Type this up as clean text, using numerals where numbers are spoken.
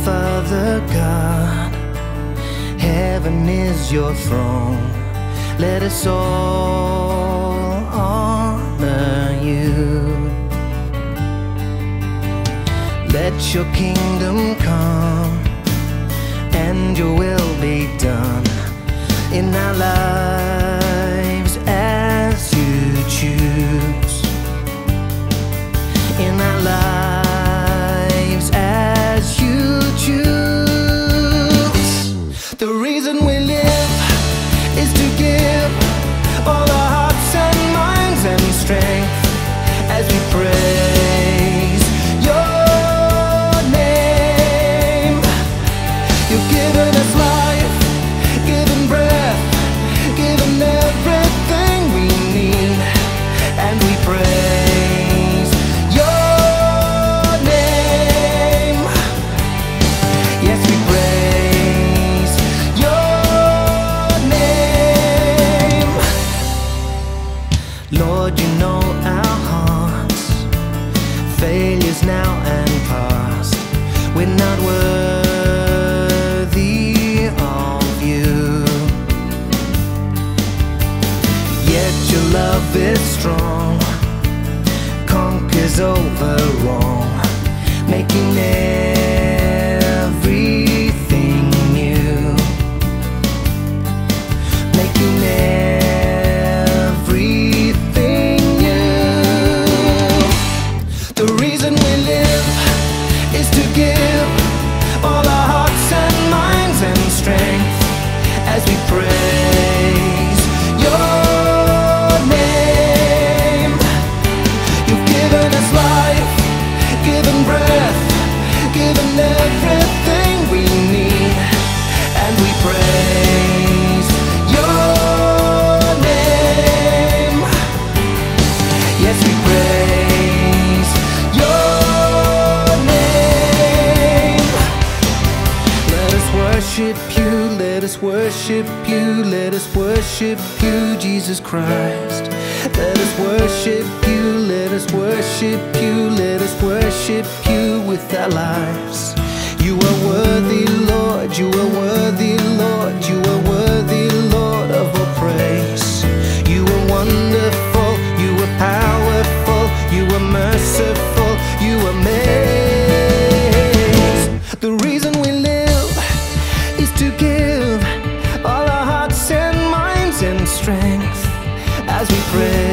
Father God, heaven is your throne. Let us all honor you. Let your kingdom come and your will be done in our lives as you choose. In our lives as you choose. The reason we live is to give all our hearts and minds and strength as we praise your name. You've given us life, given breath, given everything we need, and we praise your name. Yes, we praise your name. Lord, you know our hearts, failures now and past. We're not worthy of you, yet your love is strong, conquers over wrong, making everything new, making everything new. The reason we live is to give all our hearts and minds and strength as we praise your name. You've given us life, given breath, given everything we need, and we praise your name. Yes, we praise your name. Let us worship you, let us worship you, let us worship you, Jesus Christ. Let us worship you, let us worship you, let us worship you with our lives. You are worthy, Lord, you are worthy, Lord, you are worthy, Lord of our praise. You are wonderful, you are powerful, you are merciful, you are amazing. The reason we live is to give all our hearts and minds and strength as we pray